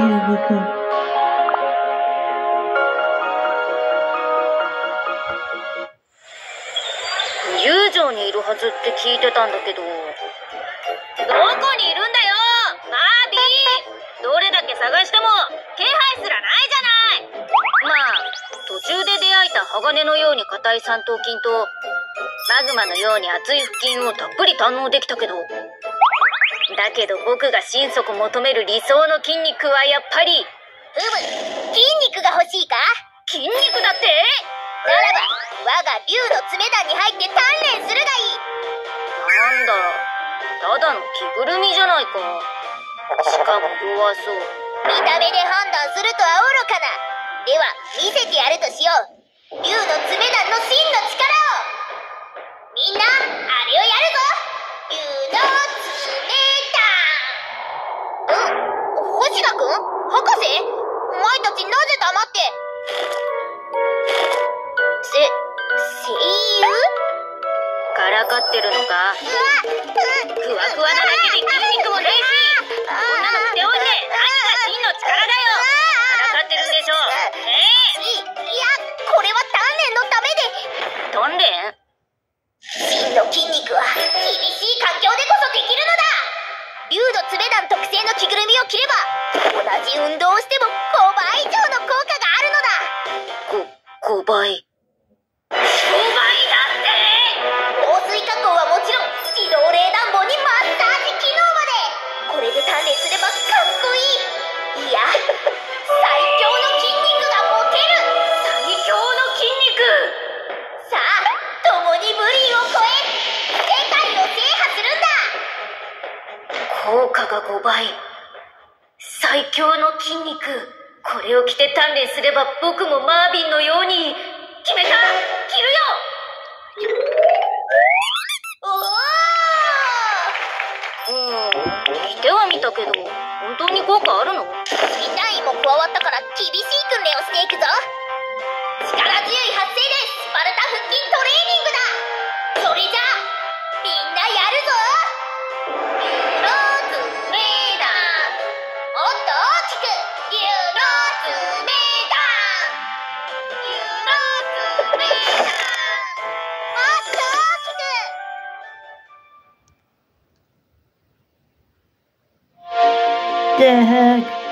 僕。 遊女にいるはずって聞いてたんだけど。どこにいるんだよマービー。どれだけ探しても気配すらないじゃない。まあ途中で出会えた鋼のように硬い三頭筋とマグマのように熱い腹筋をたっぷり堪能できたけど、だけど僕が心底求める理想の筋肉はやっぱり筋肉が欲しいか？ 筋肉だって。 ならば我が竜の爪弾に入って鍛錬するがいい。 なんだただの着ぐるみじゃないか。しかも弱そう。 見た目で判断するとは愚かな。では見せてやるとしよう。竜の爪弾の真の力を。みんなあれをやるぞ。竜の爪弾。星田くん？博士？お前たちなぜ黙って。声優？ からかってるのか？ふわふわなだけで筋肉もないし、こんなの着ておいて何が真の力だよ。からかってるんでしょ。 いや、これは鍛錬のためで。 鍛錬？ 真の筋肉は厳しい環境でこそできるのだ。竜の爪弾特製の着ぐるみを着れば同じ運動をしても5倍以上の効果があるのだ。 5倍。5倍だって。 防水加工はもちろん自動冷暖房にマッサージ機能まで。これで鍛錬すればかっこいい。いや最強の筋肉が持てる。 最強の筋肉。 さあ共に武林を超え世界を制覇するんだ。 効果が5倍。最強の筋肉。これを着て鍛錬すれば僕もマービンのように。決めた。着るよ。着てはみたけど本当に効果あるの？ 新隊員も加わったから厳しい訓練をしていくぞ。力強い発声でスパルタ腹筋トレーニングだ。それじゃあみんなやるぞ。竜の爪弾。もっと大きく。竜の爪弾。竜の爪弾。もっと大きく。 The heck?